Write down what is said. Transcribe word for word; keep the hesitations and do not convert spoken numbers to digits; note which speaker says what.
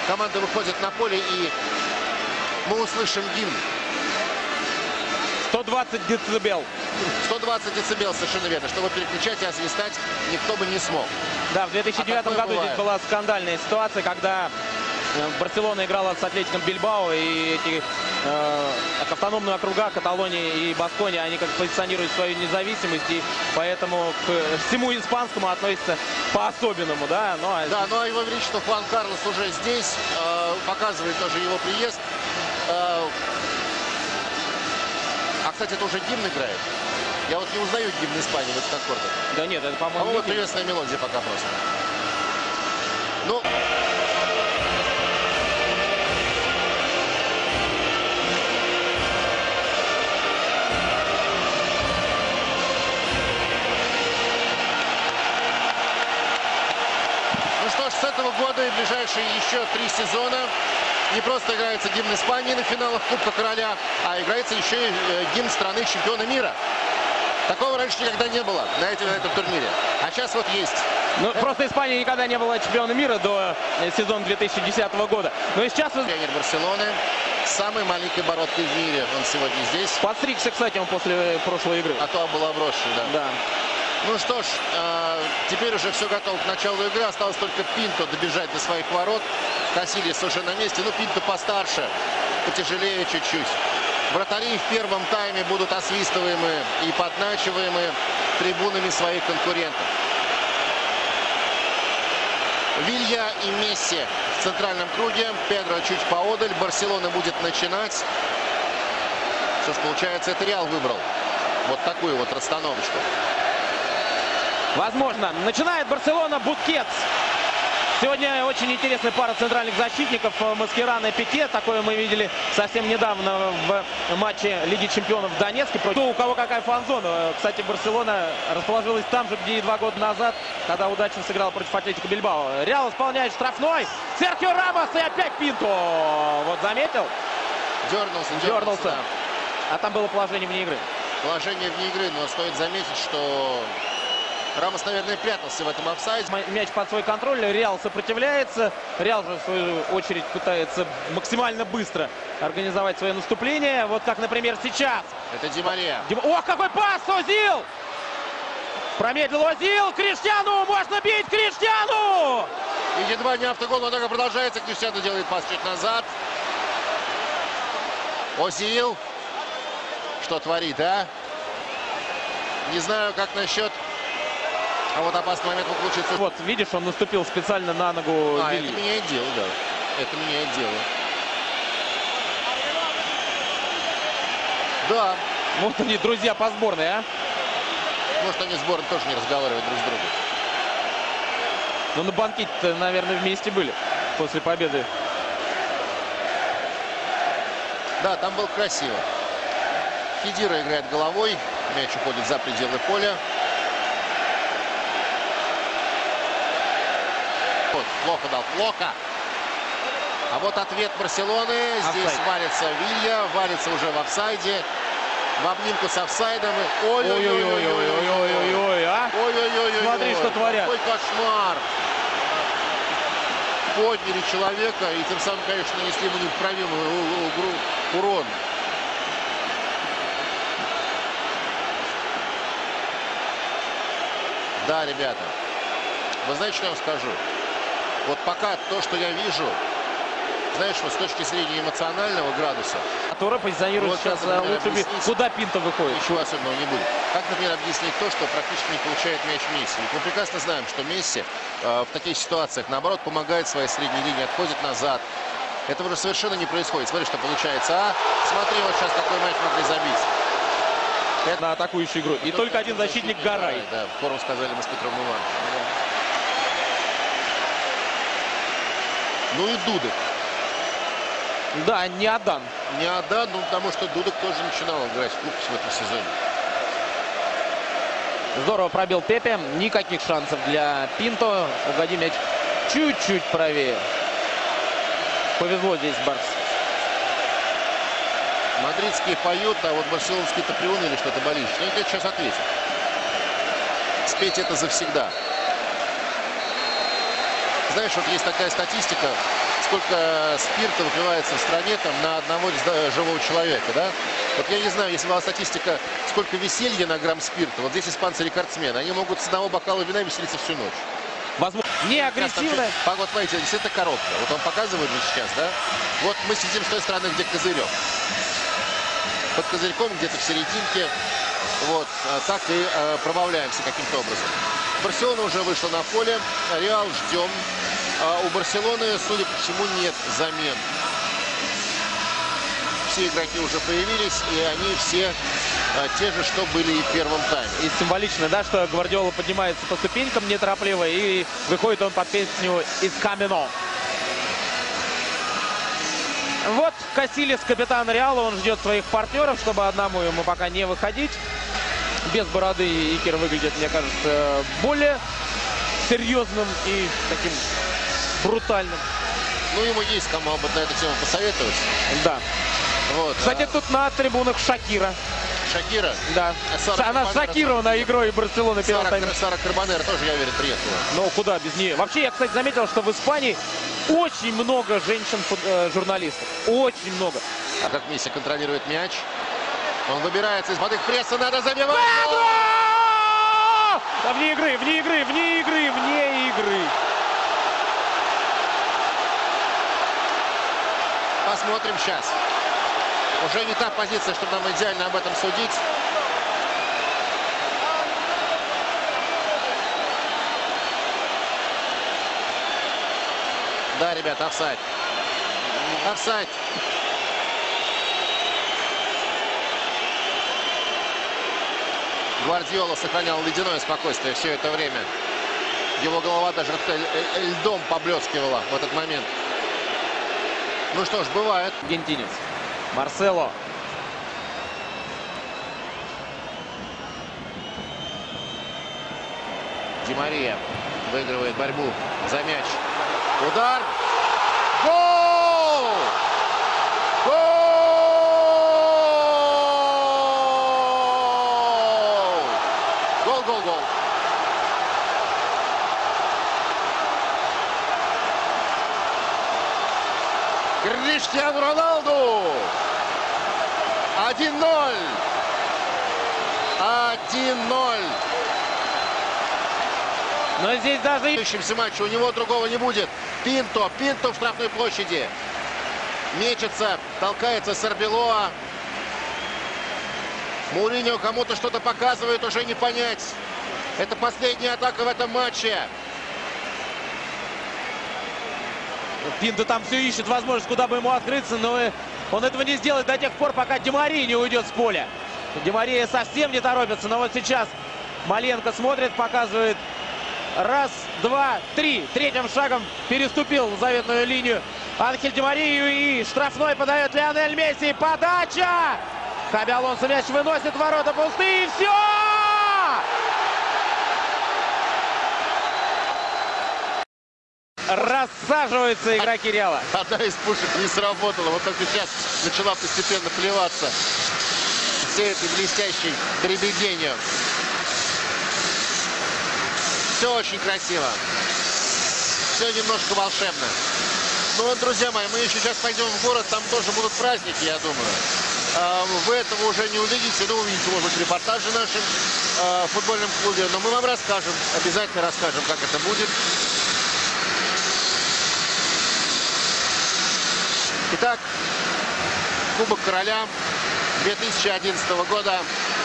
Speaker 1: команда выходит на поле, и мы услышим гимн.
Speaker 2: сто двадцать децибел.
Speaker 1: сто двадцать децибел, совершенно верно. Чтобы переключать и освистать, никто бы не смог.
Speaker 2: Да, в две тысячи девятом
Speaker 1: а
Speaker 2: году
Speaker 1: бывает.
Speaker 2: здесь была скандальная ситуация, когда Барселона играла с Атлетиком Бильбао, и эти э, автономные округа Каталонии и Баскония, они как позиционируют свою независимость, и поэтому к всему испанскому относятся по-особенному, да. Ну, а...
Speaker 1: Да, ну а его величество Хуан Карлос уже здесь, э, показывает тоже его приезд. Э, а, кстати, это уже гимн играет. Я вот не узнаю гимн Испании в этих аккордах.
Speaker 2: Да нет, это, по-моему,
Speaker 1: А вот приветственная мелодия пока просто. Ну... Ну что ж, с этого года и ближайшие еще три сезона не просто играется гимн Испании на финалах Кубка Короля, а играется еще и гимн страны чемпиона мира. Такого раньше никогда не было на, эти, на этом турнире. А сейчас вот есть.
Speaker 2: Ну, Это... просто Испания никогда не была чемпионом мира до сезона две тысячи десятого года. Но и сейчас...
Speaker 1: Тренер Барселоны, самой маленькой бородкой в мире. Он сегодня здесь.
Speaker 2: Подстригся, кстати, он после прошлой игры.
Speaker 1: А то был обросший, да.
Speaker 2: Да.
Speaker 1: Ну что ж, э, теперь уже все готово к началу игры. Осталось только Пинто добежать до своих ворот. Касильес уже на месте. Ну, Пинто постарше, потяжелее чуть-чуть. Вратари в первом тайме будут освистываемы и подначиваемы трибунами своих конкурентов. Вилья и Месси в центральном круге. Педро чуть поодаль. Барселона будет начинать. Что ж, получается, это Реал выбрал вот такую вот расстановочку.
Speaker 2: Возможно. Начинает Барселона. Бускетс. Сегодня очень интересная пара центральных защитников. Маскерано и Пике. Такое мы видели совсем недавно в матче Лиги чемпионов в Донецке. Ну, у кого какая фан-зона. Кстати, Барселона расположилась там же, где и два года назад, когда удачно сыграл против Атлетико Бильбао. Реал исполняет штрафной. Серхио Рамос и опять Пинто. Вот заметил?
Speaker 1: Дернулся, дернулся.
Speaker 2: Дернулся.
Speaker 1: Да.
Speaker 2: А там было положение вне игры.
Speaker 1: Положение вне игры, но стоит заметить, что Рамос, наверное, прятался в этом офсайде.
Speaker 2: Мяч под свой контроль, Реал сопротивляется. Реал же, в свою очередь, пытается максимально быстро организовать свое наступление. Вот как, например, сейчас.
Speaker 1: Это Ди Мария.
Speaker 2: Ди... О, какой пас! Озил! Промедлил Озил! Криштиану! Можно бить Криштиану!
Speaker 1: И едва не автогол, но атака продолжается. Криштиану делает пас чуть назад. Озил. Что творит, а? Не знаю, как насчет... А вот опасный момент мог получиться.
Speaker 2: Вот, видишь, он наступил специально на ногу
Speaker 1: А,
Speaker 2: Вильи.
Speaker 1: это меняет дело, да. Это меняет дело. Да.
Speaker 2: Вот они, друзья по сборной, а?
Speaker 1: Может, они сборные тоже не разговаривают друг с другом.
Speaker 2: Ну, на банкете-то, наверное, вместе были после победы.
Speaker 1: Да, там было красиво. Хедира играет головой. Мяч уходит за пределы поля. Плохо дал, плохо. А вот ответ Барселоны. Здесь
Speaker 2: Офсайд.
Speaker 1: валится Вилья, валится уже в офсайде. В обнимку с офсайдом.
Speaker 2: Ой-ой-ой-ой-ой-ой-ой, а?
Speaker 1: Ой-ой-ой-ой.
Speaker 2: Смотри, что творят.
Speaker 1: Какой кошмар. Подняли человека и тем самым, конечно, нанесли ему непоправимый урон. Да, ребята. Вы знаете, что я вам скажу? Вот пока то, что я вижу, знаешь, вот с точки зрения эмоционального градуса,
Speaker 2: Который позиционирует
Speaker 1: вот
Speaker 2: сейчас
Speaker 1: как, например,
Speaker 2: лучше,
Speaker 1: объяснить,
Speaker 2: куда Пинто выходит.
Speaker 1: ничего особенного не будет. Как, например, объяснить то, что практически не получает мяч Месси? Ведь мы прекрасно знаем, что Месси э, в таких ситуациях, наоборот, помогает своей средней линии, отходит назад. Этого уже совершенно не происходит. Смотри, что получается. А, смотри, вот сейчас такой мяч могли забить.
Speaker 2: Это на атакующую игру. И только один защитник Гарай.
Speaker 1: Да, в форум сказали мы с Петром Ивановичем. Ну и Дудок.
Speaker 2: Да, не отдан.
Speaker 1: Не отдан, ну потому что Дудок тоже начинал играть в клубе в этом сезоне.
Speaker 2: Здорово пробил Пепе. Никаких шансов для Пинто. Угоди мяч чуть-чуть правее. Повезло здесь Барс.
Speaker 1: Мадридские поют, а вот барселонские-то приуныли что-то болельщики. Ну, я тебе сейчас ответил. Спеть это завсегда. Знаешь, вот есть такая статистика сколько спирта выпивается в стране там на одного живого человека, да? Вот я не знаю, если была статистика, сколько веселья на грамм спирта. Вот здесь испанцы рекордсмены. Они могут с одного бокала вина веселиться всю ночь.
Speaker 2: Возможно, не агрессивно.
Speaker 1: Вот, смотрите, это коробка. Вот он показывает же сейчас, да? Вот мы сидим с той стороны, где козырек. Под козырьком где-то в серединке. Вот, так и э, пробавляемся каким-то образом. Барселона уже вышла на поле. Реал ждем. А у Барселоны, судя по всему, нет замен. Все игроки уже появились, и они все а, те же, что были и в первом тайме.
Speaker 2: И символично, да, что Гвардиола поднимается по ступенькам неторопливо, и выходит он под песню «Из Камино». Вот Касильес, капитан Реала, он ждет своих партнеров, чтобы одному ему пока не выходить. Без бороды Икер выглядит, мне кажется, более серьезным и таким брутальным.
Speaker 1: Ну, ему есть кому об на эту тему посоветовать.
Speaker 2: Да.
Speaker 1: Вот,
Speaker 2: кстати,
Speaker 1: а...
Speaker 2: тут на трибунах Шакира.
Speaker 1: Шакира?
Speaker 2: Да.
Speaker 1: Сара
Speaker 2: Она
Speaker 1: Карбонера,
Speaker 2: шокирована игрой Барселоны.
Speaker 1: Сара, Сара Карбонера тоже, я уверен, приехала.
Speaker 2: Ну, куда без нее? Вообще, я, кстати, заметил, что в Испании очень много женщин-журналистов. Очень много.
Speaker 1: А как Месси контролирует мяч. Он выбирается из-под их пресса, надо забивать.
Speaker 2: Да, вне игры, вне игры, вне игры, вне игры.
Speaker 1: Посмотрим сейчас. Уже не та позиция, чтобы нам идеально об этом судить. Да, ребята, офсайд. Офсайд. Гвардиола сохранял ледяное спокойствие все это время. Его голова даже льдом поблескивала в этот момент. Ну что ж, бывает.
Speaker 2: Аргентинец. Марсело.
Speaker 1: Ди Мария выигрывает борьбу за мяч. Удар. Гол! Гол! Гол, гол, гол. Криштиану Роналду. один ноль. один ноль.
Speaker 2: Но здесь даже...
Speaker 1: В следующемся матче у него другого не будет. Пинто. Пинто в штрафной площади. Мечется. Толкается Сарбелоа. Муриньо кому-то что-то показывает. Уже не понять. Это последняя атака в этом матче.
Speaker 2: Пинто там все ищет возможность, куда бы ему открыться, но он этого не сделает до тех пор, пока Ди Мария не уйдет с поля. Ди Мария совсем не торопится, но вот сейчас Маленко смотрит, показывает раз, два, три. Третьим шагом переступил заветную линию Анхель Ди Марию, и штрафной подает Лионель Месси. Подача! Хаби Алонсо мяч выносит, ворота пустые, и все! Рассаживаются игроки Реала.
Speaker 1: Одна из пушек не сработала. Вот только сейчас начала постепенно плеваться всей этой блестящей дребеденью. Все очень красиво. Все немножко волшебно. Ну вот, друзья мои, мы еще сейчас пойдем в город. Там тоже будут праздники, я думаю. Вы этого уже не увидите. Ну, увидите, может быть, репортажи в нашем э, футбольном клубе. Но мы вам расскажем. Обязательно расскажем, как это будет. Итак, Кубок Короля две тысячи одиннадцатого года.